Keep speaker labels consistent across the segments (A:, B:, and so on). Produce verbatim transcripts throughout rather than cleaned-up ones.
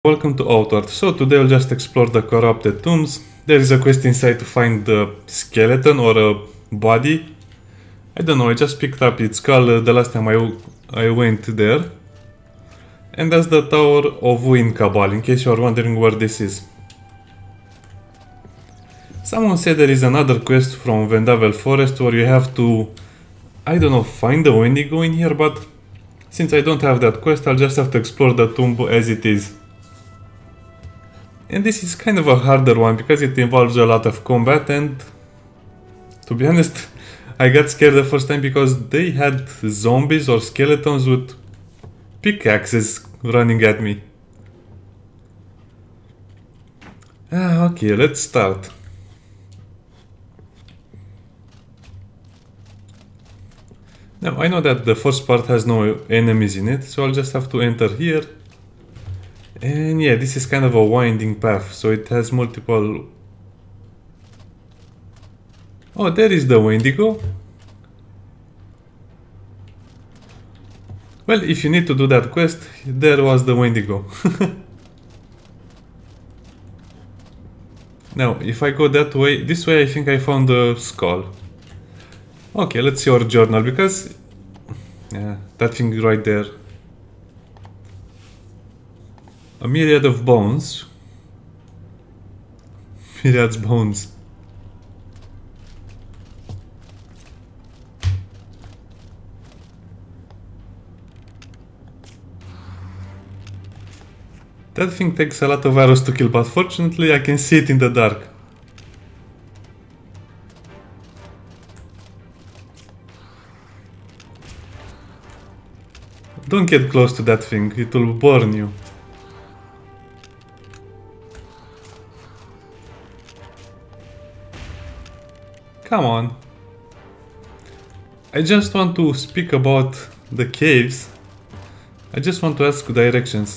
A: Welcome to Outward. So today I'll just explore the corrupted tombs. There is a quest inside to find the skeleton or a body. I don't know, I just picked up its skull uh, the last time I, I went there. And that's the Tower of Wind Cabal, in case you are wondering where this is. Someone said there is another quest from Vendavel Forest where you have to, I don't know, find the Wendigo in here, but since I don't have that quest, I'll just have to explore the tomb as it is. And this is kind of a harder one because it involves a lot of combat, and to be honest, I got scared the first time because they had zombies or skeletons with pickaxes running at me. Ah, okay, let's start. Now, I know that the first part has no enemies in it, so I'll just have to enter here. And yeah, this is kind of a winding path, so it has multiple... Oh, there is the Wendigo. Well, if you need to do that quest, there was the Wendigo. Now, if I go that way, this way I think I found the skull. Okay, let's see our journal, because... Yeah, that thing right there. A myriad of bones. Myriad's bones. That thing takes a lot of arrows to kill, but fortunately I can see it in the dark. Don't get close to that thing, it will burn you. Come on. I just want to speak about the caves. I just want to ask directions.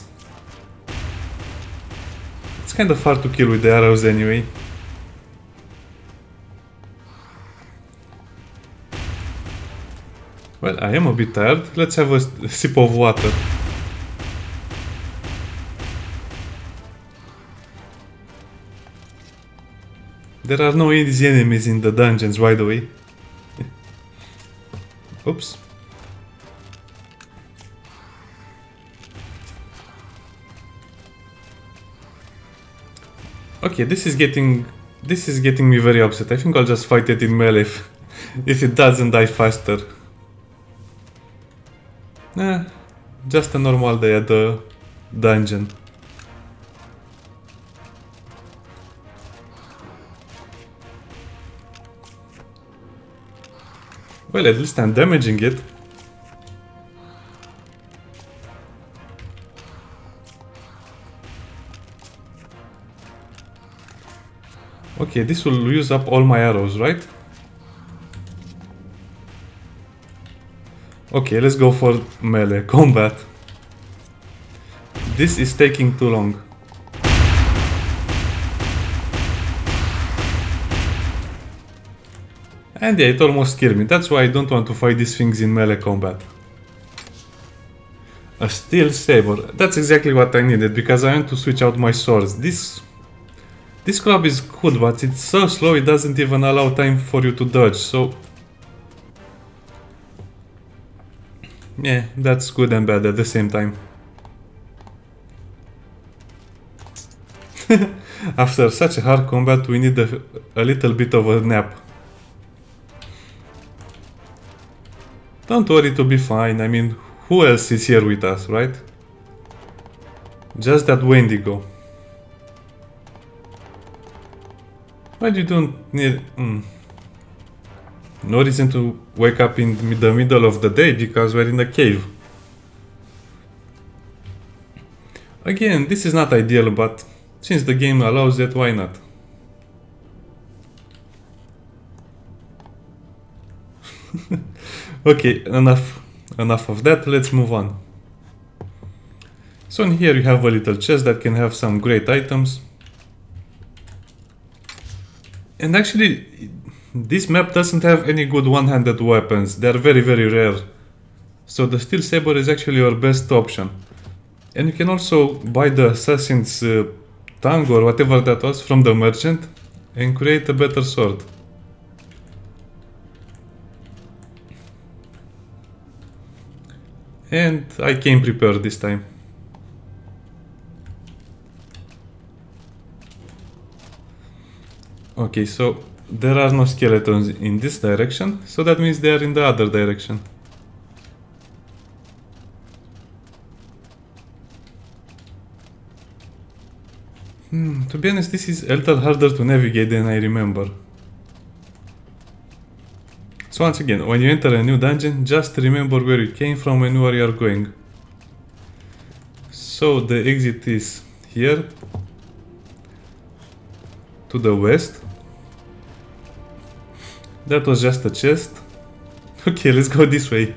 A: It's kind of hard to kill with the arrows anyway. Well, I am a bit tired. Let's have a sip of water. There are no easy enemies in the dungeons, by the way. Oops. Okay, this is getting... This is getting me very upset. I think I'll just fight it in melee if, if it doesn't die faster. Nah, just a normal day at the dungeon. Well, at least I'm damaging it. Okay, this will use up all my arrows, right? Okay, let's go for melee combat. This is taking too long. And yeah, it almost killed me. That's why I don't want to fight these things in melee combat. A steel saber. That's exactly what I needed, because I want to switch out my swords. This this club is good, but it's so slow it doesn't even allow time for you to dodge, so... Yeah, that's good and bad at the same time. After such a hard combat, we need a, a little bit of a nap. Don't worry, to be fine. I mean, who else is here with us, right? Just that Wendigo. But you don't need... Mm. No reason to wake up in the middle of the day because we're in a cave. Again, this is not ideal, but since the game allows it, why not? Okay, enough, enough of that, let's move on. So in here you have a little chest that can have some great items. And actually, this map doesn't have any good one-handed weapons, they're very very rare. So the steel saber is actually your best option. And you can also buy the assassin's uh, tongue or whatever that was from the merchant and create a better sword. And I came prepared this time. Okay, so there are no skeletons in this direction, so that means they are in the other direction. Hmm, to be honest, this is a little harder to navigate than I remember. So once again, when you enter a new dungeon, just remember where you came from and where you are going. So the exit is here, to the west. That was just a chest. Okay, let's go this way.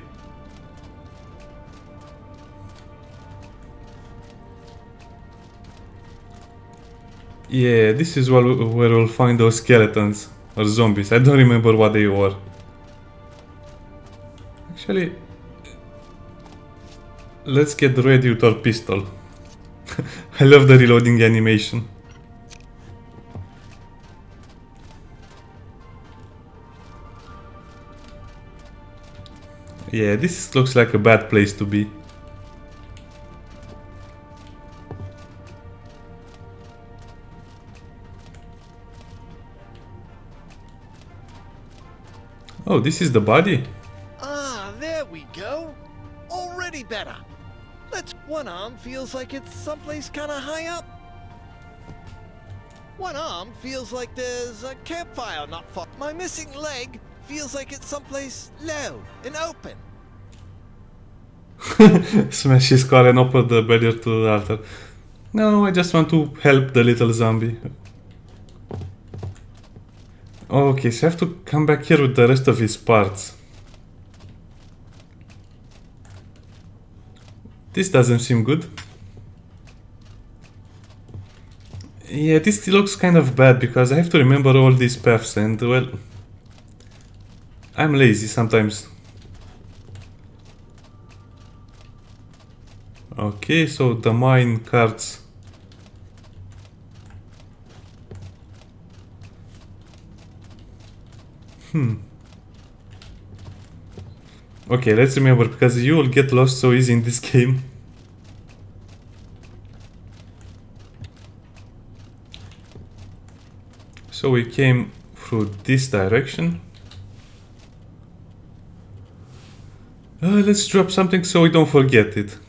A: Yeah, this is where we'll find those skeletons or zombies. I don't remember what they were. Actually, let's get ready with our pistol. I love the reloading animation. Yeah, this looks like a bad place to be. Oh, this is the body?
B: Ah, there we go. Already better. Let's... One arm feels like it's someplace kind of high up. One arm feels like there's a campfire not far. My missing leg feels like it's someplace low and open.
A: Smash his car and open the barrier to the altar. No, I just want to help the little zombie. Okay, so I have to come back here with the rest of his parts. This doesn't seem good. Yeah, this looks kind of bad because I have to remember all these paths and, well, I'm lazy sometimes. Okay, so the mine carts. Hmm. Okay, let's remember, because you will get lost so easy in this game. So we came through this direction. Uh, let's drop something so we don't forget it.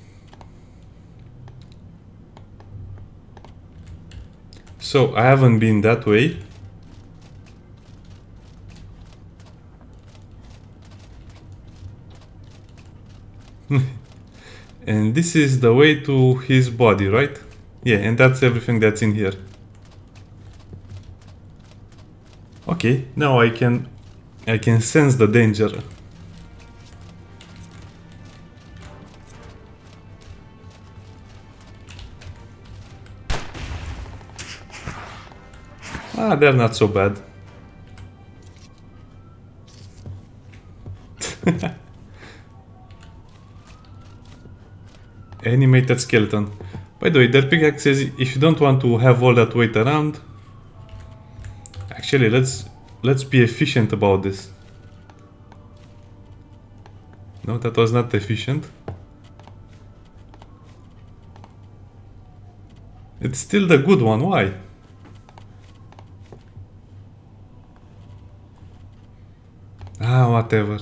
A: So I haven't been that way. And this is the way to his body, right? Yeah, and that's everything that's in here. Okay, now I can I can sense the danger. Ah, they're not so bad. Animated skeleton. By the way, their pickaxe says if you don't want to have all that weight around. Actually, let's let's be efficient about this. No, that was not efficient. It's still the good one. Why? Ah, whatever.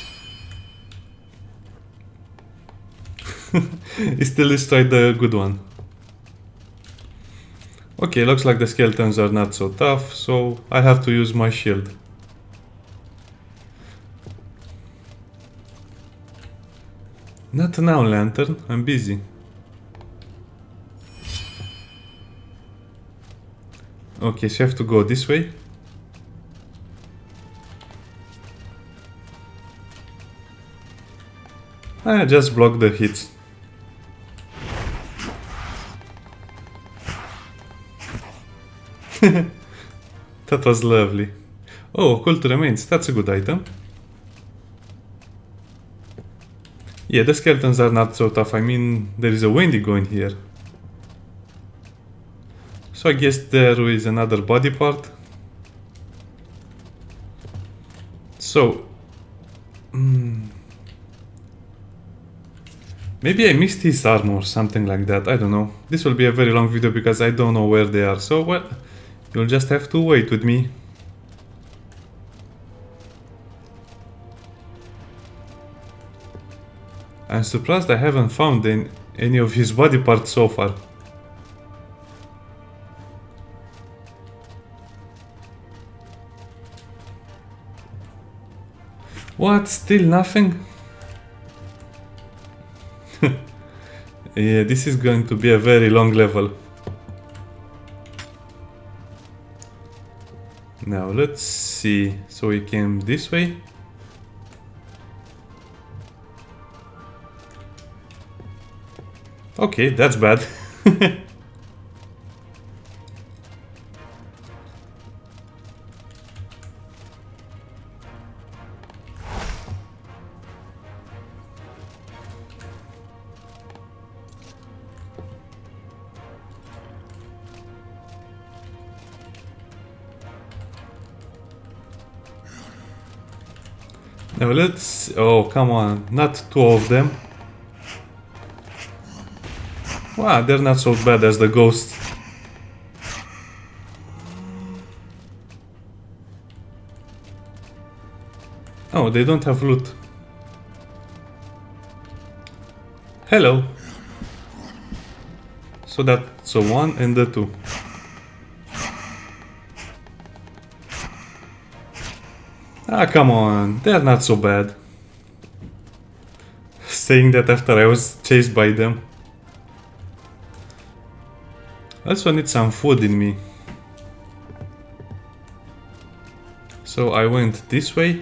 A: He still destroyed the good one. Okay, looks like the skeletons are not so tough, so I have to use my shield. Not now, Lantern. I'm busy. Okay, so I have to go this way. I just block the hits. That was lovely. Oh, occult remains. That's a good item. Yeah, the skeletons are not so tough. I mean, there is a Wendigo in here. So I guess there is another body part. So... Mm, maybe I missed his armor or something like that. I don't know. This will be a very long video because I don't know where they are. So, well, you'll just have to wait with me. I'm surprised I haven't found any, any of his body parts so far. What? Still nothing? Yeah, this is going to be a very long level. Now let's see. So we came this way. Okay, that's bad. Now let's... Oh, come on. Not two of them. Wow, they're not so bad as the ghosts. Oh, they don't have loot. Hello. So that's a one and a two. Ah, come on. They're not so bad. Saying that after I was chased by them. I also need some food in me. So I went this way.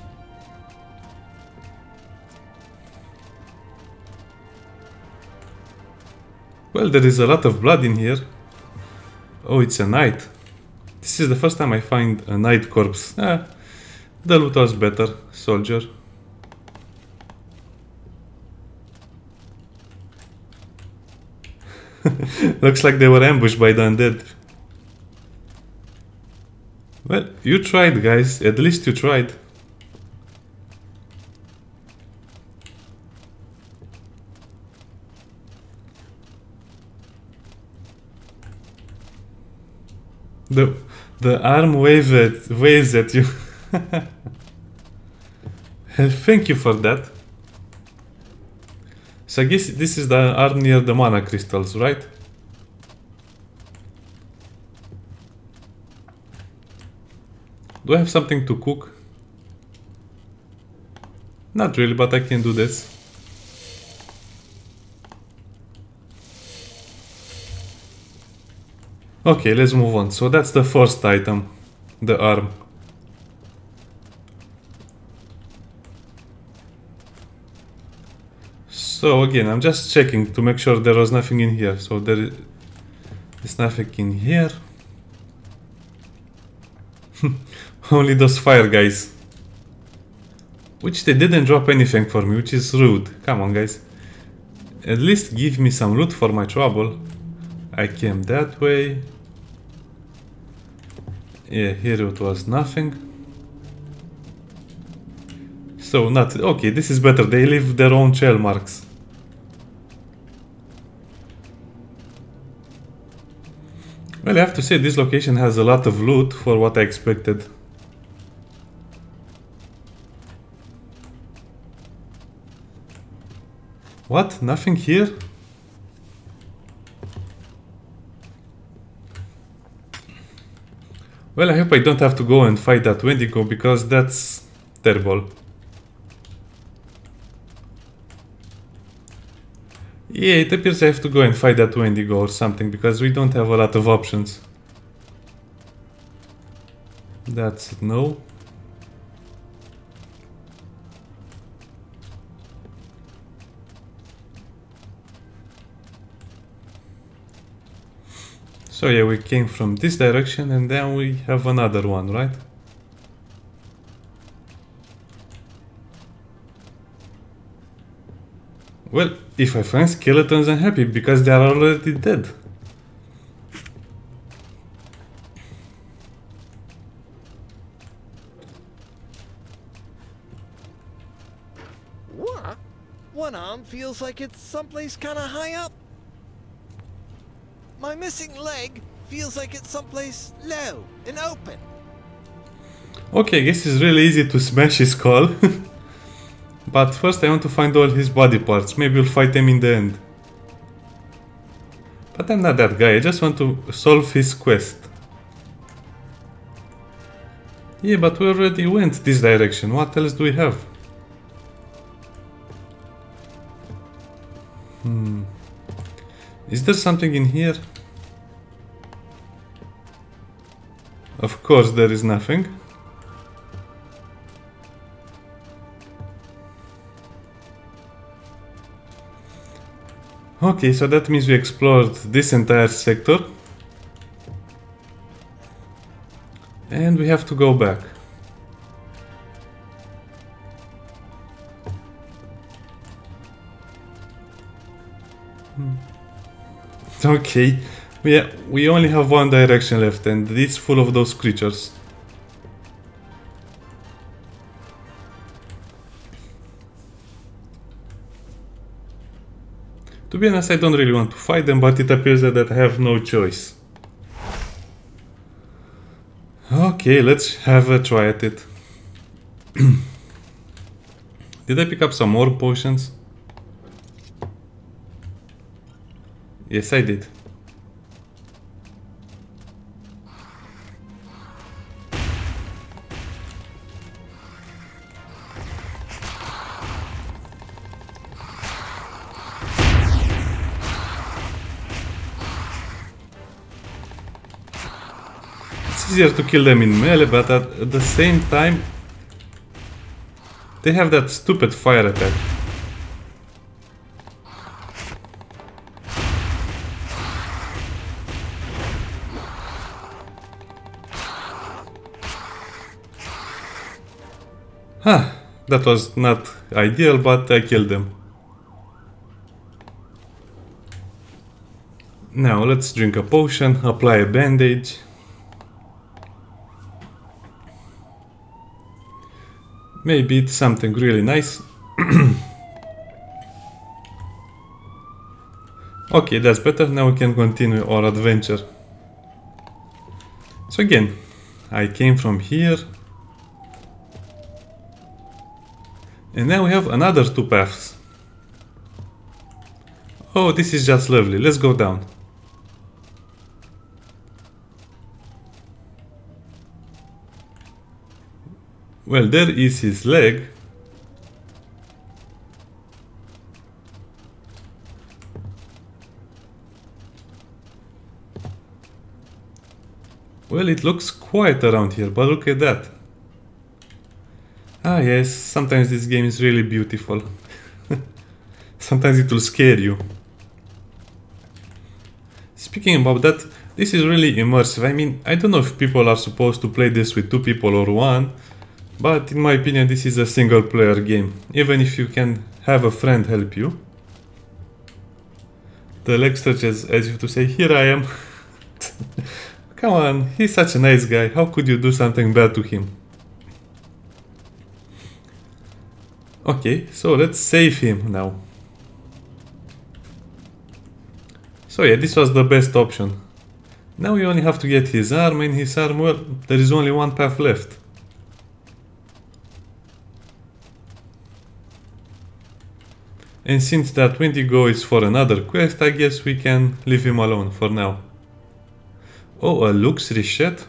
A: Well, there is a lot of blood in here. Oh, it's a knight. This is the first time I find a knight corpse. Ah, the loot was better, soldier. Looks like they were ambushed by the undead. Well, you tried, guys. At least you tried. The the arm waves at, waves at you. Thank you for that. So I guess this is the arm near the mana crystals, right? Do I have something to cook? Not really, but I can do this. Okay, let's move on. So that's the first item, the arm. So again, I'm just checking to make sure there was nothing in here. So there is nothing in here. Only those fire guys. Which they didn't drop anything for me, which is rude. Come on, guys. At least give me some loot for my trouble. I came that way. Yeah, here it was nothing. So not... Okay, this is better. They leave their own shell marks. Well, I have to say this location has a lot of loot for what I expected. What? Nothing here? Well, I hope I don't have to go and fight that Wendigo, because that's terrible. Yeah, it appears I have to go and fight that Wendigo or something, because we don't have a lot of options. That's no. So yeah, we came from this direction and then we have another one, right? Well, if I find skeletons, I'm happy because they are already dead.
B: What? One arm feels like it's someplace kinda high up. My missing leg feels like it's someplace low and open.
A: Okay, I guess it's really easy to smash his skull. But first I want to find all his body parts. Maybe we'll fight him in the end. But I'm not that guy, I just want to solve his quest. Yeah, but we already went this direction. What else do we have? Hmm. Is there something in here? Of course there is nothing. Okay, so that means we explored this entire sector. And we have to go back. Hmm. Okay, we, we only have one direction left and it's full of those creatures. To be honest, I don't really want to fight them, but it appears that I have no choice. Okay, let's have a try at it. Did I pick up some more potions? Yes, I did. It's easier to kill them in melee, but at, at the same time they have that stupid fire attack. Huh, that was not ideal, but I killed them. Now let's drink a potion, apply a bandage. Maybe it's something really nice. Okay, that's better. Now we can continue our adventure. So again, I came from here. And now we have another two paths. Oh, this is just lovely. Let's go down. Well, there is his leg. Well, it looks quiet around here, but look at that. Ah yes, sometimes this game is really beautiful. Sometimes it will scare you. Speaking about that, this is really immersive. I mean, I don't know if people are supposed to play this with two people or one. But in my opinion, this is a single player game, even if you can have a friend help you. The leg stretches as if to say, here I am. Come on, he's such a nice guy, how could you do something bad to him? Okay, so let's save him now. So yeah, this was the best option. Now we only have to get his arm, and his arm, well, there is only one path left. And since that Wendigo is for another quest, I guess we can leave him alone for now. Oh, a Lux reset?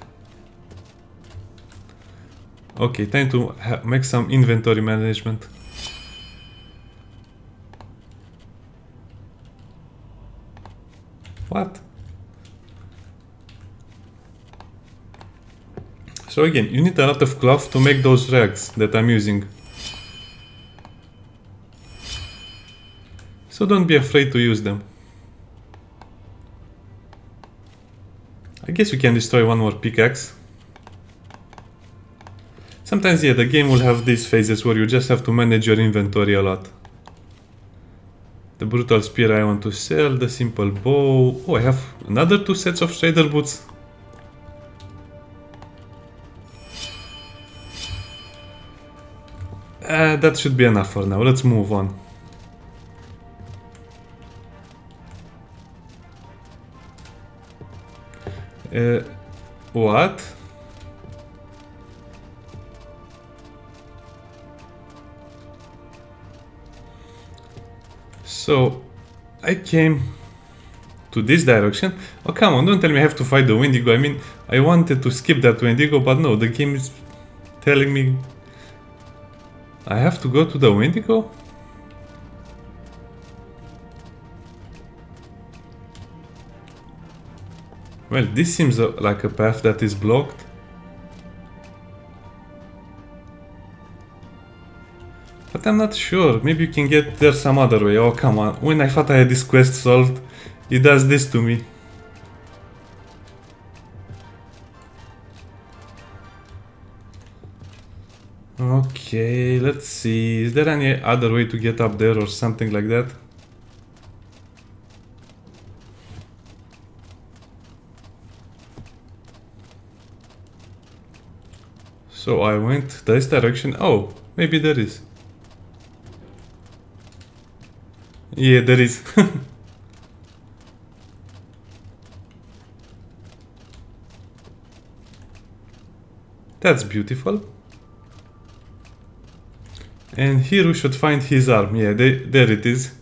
A: Okay, time to make some inventory management. What? So again, you need a lot of cloth to make those rags that I'm using. So don't be afraid to use them. I guess we can destroy one more pickaxe. Sometimes, yeah, the game will have these phases where you just have to manage your inventory a lot. The brutal spear I want to sell, the simple bow. Oh, I have another two sets of shader boots. Uh, that should be enough for now. Let's move on. Uh, what? So, I came to this direction. Oh, come on, don't tell me I have to fight the Wendigo. I mean, I wanted to skip that Wendigo, but no, the game is telling me I have to go to the Wendigo? Well, this seems a, like a path that is blocked. But I'm not sure. Maybe you can get there some other way. Oh, come on. When I thought I had this quest solved, it does this to me. Okay, let's see. Is there any other way to get up there or something like that? So I went this direction. Oh, maybe there is. Yeah, there is. That's beautiful. And here we should find his arm. Yeah, they, there it is.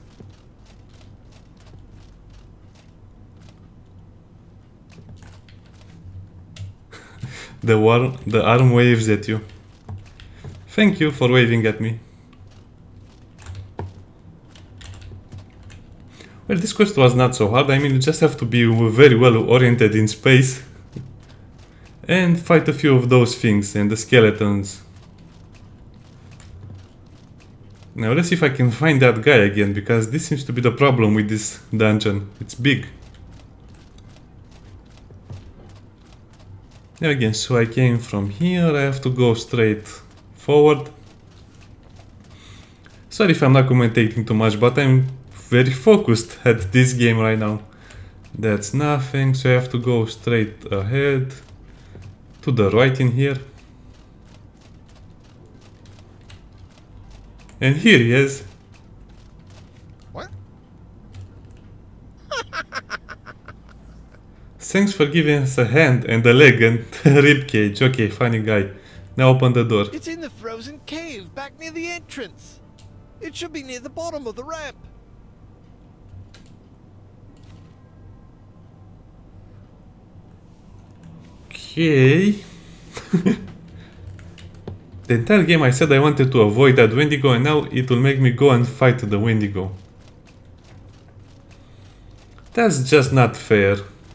A: the, war, the arm waves at you. Thank you for waving at me. Well, this quest was not so hard. I mean, you just have to be very well oriented in space and fight a few of those things and the skeletons. Now let's see if I can find that guy again, because this seems to be the problem with this dungeon. It's big. Now again, so I came from here, I have to go straight forward. Sorry if I'm not commentating too much, but I'm very focused at this game right now. That's nothing, so I have to go straight ahead. To the right in here. And here he is.
B: What?
A: Thanks for giving us a hand and a leg and a rib cage. Okay, funny guy. Now open the door.
B: It's in the frozen cave back near the entrance. It should be near the bottom of the ramp.
A: Okay. The entire game I said I wanted to avoid that Wendigo, and now it will make me go and fight the Wendigo. That's just not fair.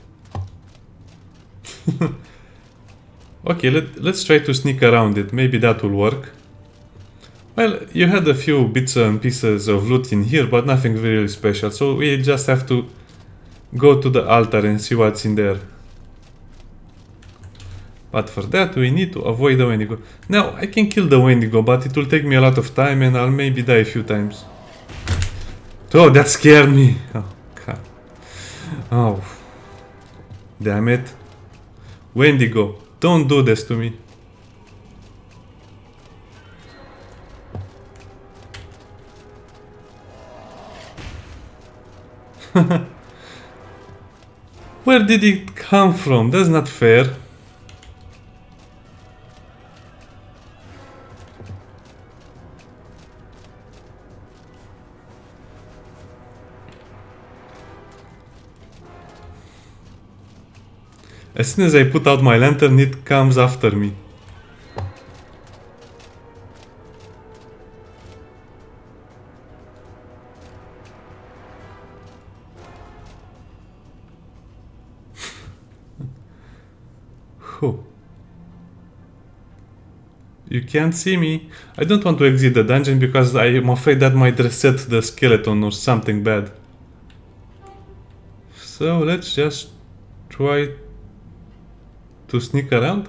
A: Okay, let, let's try to sneak around it. Maybe that will work. Well, you had a few bits and pieces of loot in here, but nothing really special. So we just have to go to the altar and see what's in there. But for that we need to avoid the Wendigo. Now, I can kill the Wendigo, but it will take me a lot of time and I'll maybe die a few times. Oh, that scared me! Oh, God. Oh. Damn it. Wendigo, don't do this to me. Where did it come from? That's not fair. As soon as I put out my lantern, it comes after me. You can't see me. I don't want to exit the dungeon because I am afraid that might reset the skeleton or something bad. So let's just try to sneak around.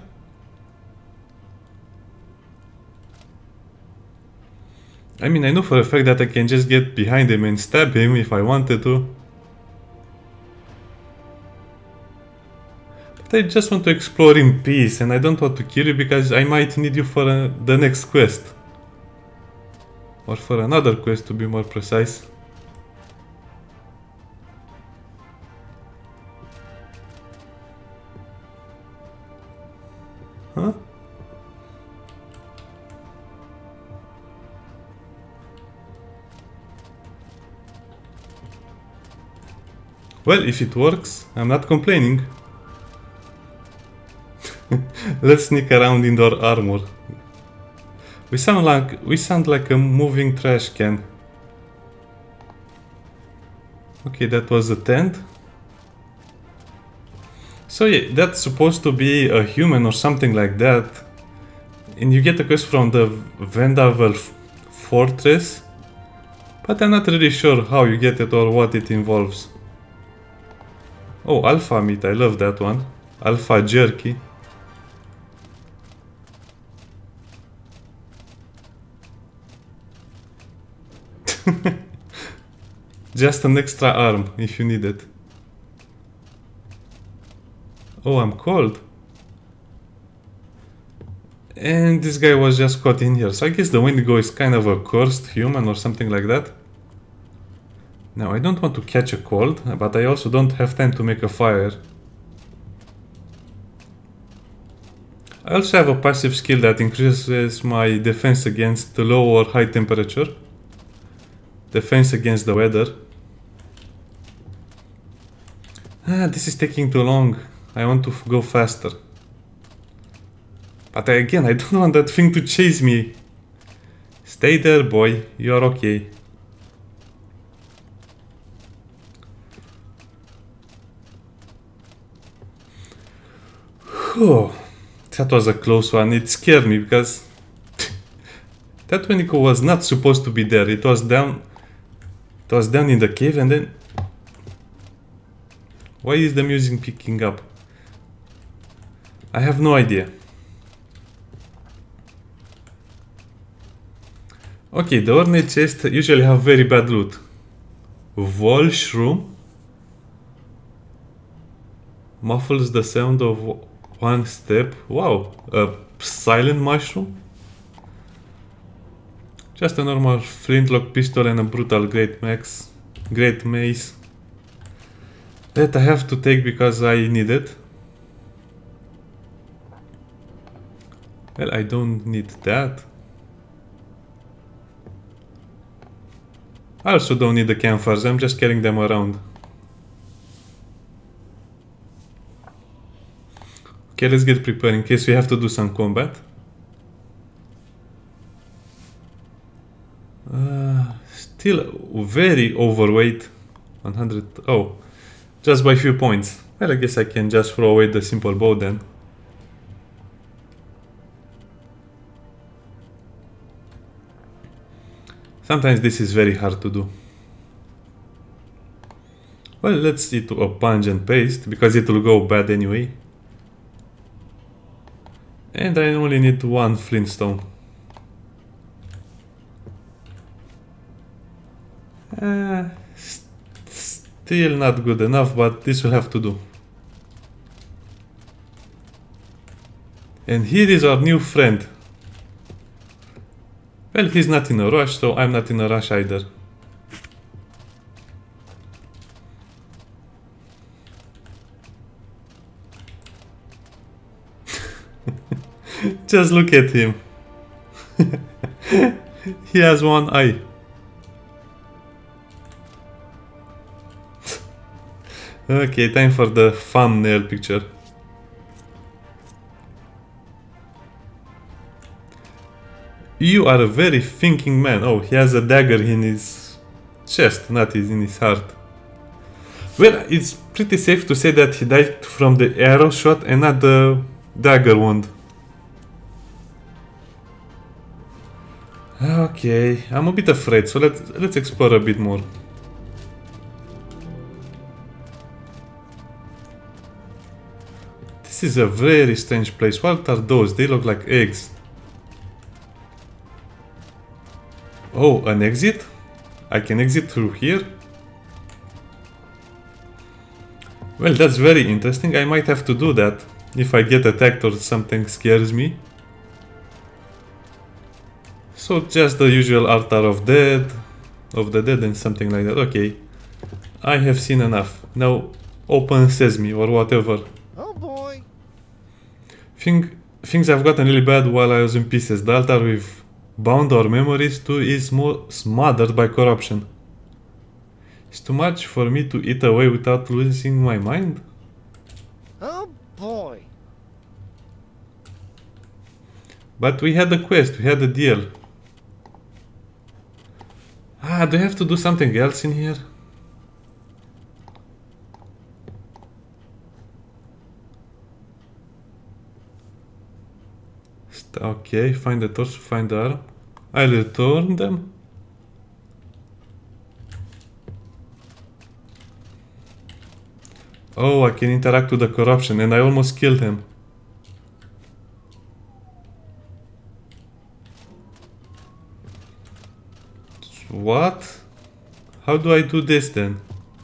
A: I mean, I know for a fact that I can just get behind him and stab him if I wanted to. But I just want to explore in peace, and I don't want to kill you because I might need you for uh, the next quest. Or for another quest, to be more precise. Huh? Well, if it works, I'm not complaining. Let's sneak around in our armor. We sound like we sound like a moving trash can. Okay, that was a tent. So yeah, that's supposed to be a human or something like that. And you get a quest from the Vendavel Fortress. But I'm not really sure how you get it or what it involves. Oh, alpha meat, I love that one. Alpha jerky. Just an extra arm if you need it. Oh, I'm cold. And this guy was just caught in here. So I guess the Wendigo is kind of a cursed human or something like that. Now, I don't want to catch a cold, but I also don't have time to make a fire. I also have a passive skill that increases my defense against low or high temperature. Defense against the weather. Ah, this is taking too long. I want to go faster. But I, again, I don't want that thing to chase me. Stay there, boy. You're okay. Oh, that was a close one. It scared me because that Wendigo was not supposed to be there. It was down. It was down in the cave, and then why is the music picking up? I have no idea. Okay, the ornate chests usually have very bad loot. Volshroom muffles the sound of one step. Wow, a silent mushroom? Just a normal flintlock pistol and a brutal great max, great mace. That I have to take because I need it. Well, I don't need that. I also don't need the campfires, I'm just carrying them around. Okay, let's get prepared in case we have to do some combat. Uh, still very overweight. one hundred. Oh, just by few points. Well, I guess I can just throw away the simple bow then. Sometimes this is very hard to do. Well, let's see to a punch and paste because it will go bad anyway. And I only need one flintstone. Uh, st still not good enough, but this will have to do. And here is our new friend. Well, he's not in a rush, so I'm not in a rush either. Just look at him. He has one eye. Okay, time for the thumbnail picture. You are a very thinking man. Oh, he has a dagger in his chest, not in his heart. Well, it's pretty safe to say that he died from the arrow shot and not the dagger wound. Okay, I'm a bit afraid, so let's let's explore a bit more. This is a very strange place. What are those? They look like eggs. Oh, an exit? I can exit through here? Well, that's very interesting. I might have to do that if I get attacked or something scares me. So just the usual altar of dead, of the dead and something like that. Okay, I have seen enough. Now open sesame or whatever.
B: Oh boy.
A: Think, things have gotten really bad while I was in pieces. The altar we've bound our memories to is more smothered by corruption. It's too much for me to eat away without losing my mind.
B: Oh boy.
A: But we had a quest, we had a deal. Ah, do I have to do something else in here? St okay, find the torch, find the arrow. I'll return them. Oh, I can interact with the corruption and I almost killed him. What? How do I do this then?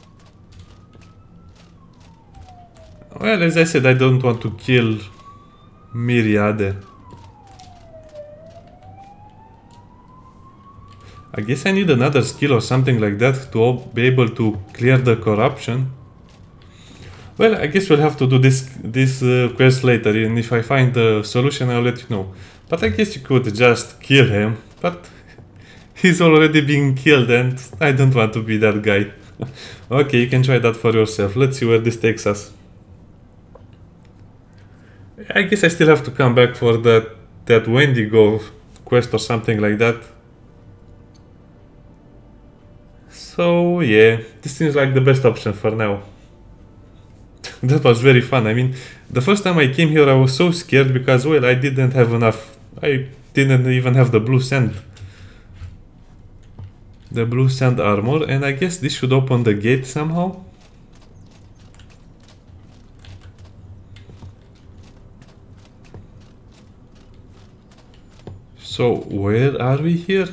A: Well, as I said, I don't want to kill Myriade. I guess I need another skill or something like that to be able to clear the corruption. Well, I guess we'll have to do this this uh, quest later, and if I find the solution, I'll let you know. But I guess you could just kill him, but he's already being killed and I don't want to be that guy. Okay, you can try that for yourself. Let's see where this takes us. I guess I still have to come back for that, that Wendigo quest or something like that. So yeah, this seems like the best option for now. That was very fun. I mean, the first time I came here I was so scared because, well, I didn't have enough. I didn't even have the blue sand. The blue sand armor, and I guess this should open the gate somehow. So, where are we here?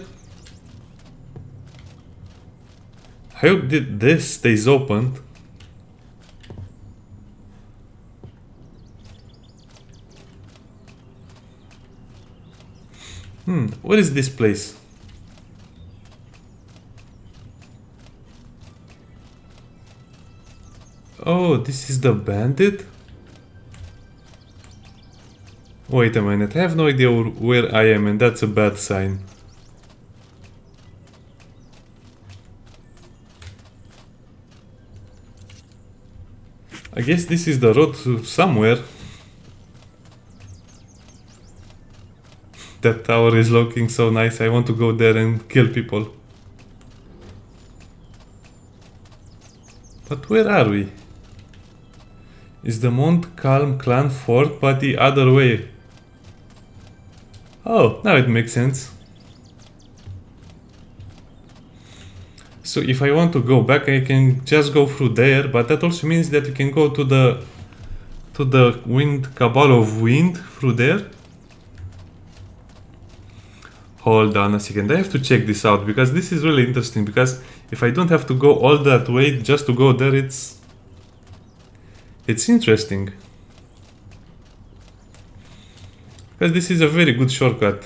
A: I hope that this stays open. Hmm, what is this place? Oh, this is the bandit? Wait a minute, I have no idea where I am and that's a bad sign. I guess this is the road to somewhere. That tower is looking so nice, I want to go there and kill people. But where are we? Is the Montcalm clan fort, but the other way? Oh, now it makes sense. So if I want to go back, I can just go through there, but that also means that you can go to the to the wind cabal of wind through there. Hold on a second, I have to check this out because this is really interesting, because if I don't have to go all that way just to go there, it's it's interesting. Because this is a very good shortcut.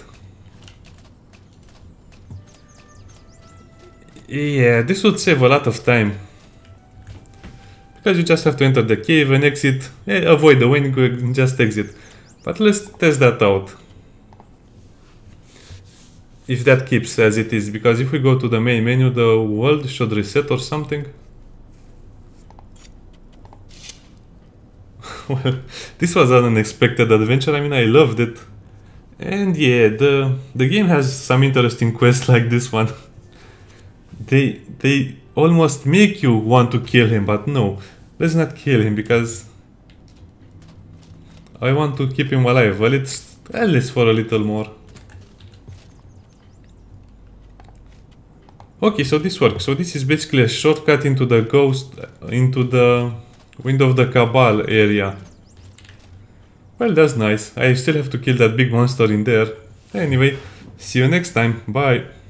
A: Yeah, this would save a lot of time. Because you just have to enter the cave and exit, yeah, avoid the wind and just exit. But let's test that out. If that keeps as it is, because if we go to the main menu, the world should reset or something. Well, this was an unexpected adventure. I mean, I loved it. And yeah, the the game has some interesting quests like this one. They they almost make you want to kill him, but no, let's not kill him because I want to keep him alive. Well, it's at least for a little more. Okay, so this works. So this is basically a shortcut into the ghost, into the Wind of the Cabal area. Well, that's nice. I still have to kill that big monster in there. Anyway, see you next time. Bye.